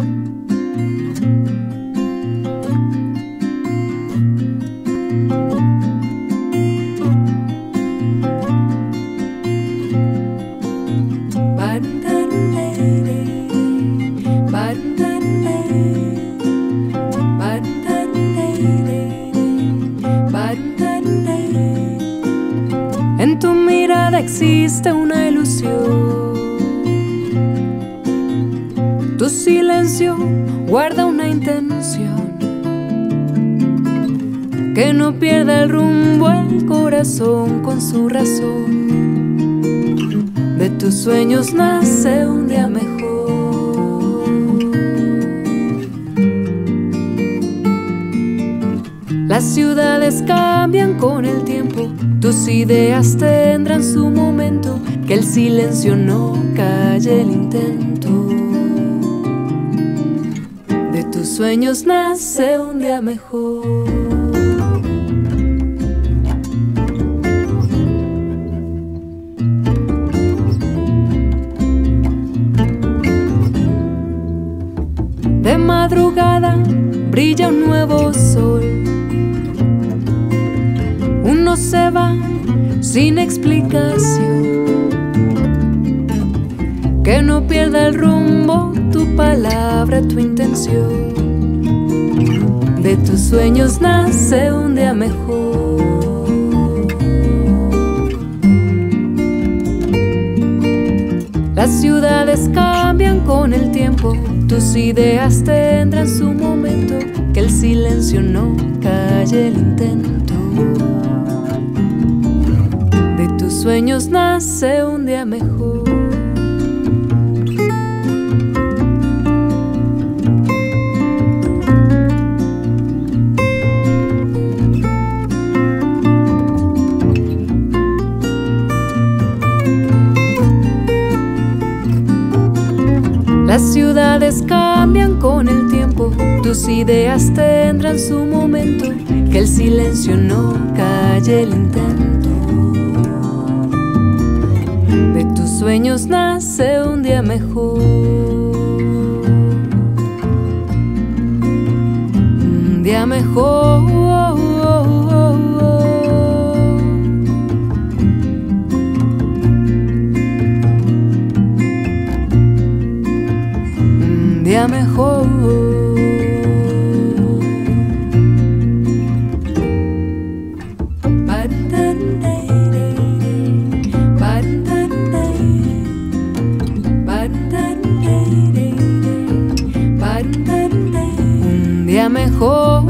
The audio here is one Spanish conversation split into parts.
En tu mirada existe una ilusión. Tu silencio guarda una intención. Que no pierda el rumbo el corazón con su razón. De tus sueños nace un día mejor. Las ciudades cambian con el tiempo. Tus ideas tendrán su momento. Que el silencio no calle el intento. De tus sueños nace un día mejor. De madrugada brilla un nuevo sol. Uno se va sin explicación. Que no pierda el rumbo tu palabra, tu intención. De tus sueños nace un día mejor. Las ciudades cambian con el tiempo. Tus ideas tendrán su momento. Que el silencio no calle el intento. De tus sueños nace un día mejor. Las ciudades cambian con el tiempo. Tus ideas tendrán su momento. Que el silencio no calle el intento. De tus sueños nace un día mejor. Un día mejor. Día mejor. Un día mejor.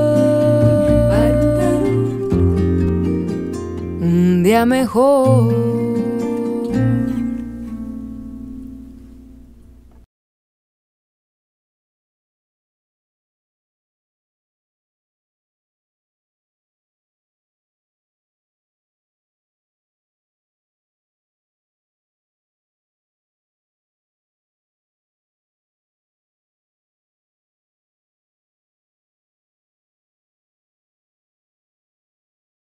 Un día mejor.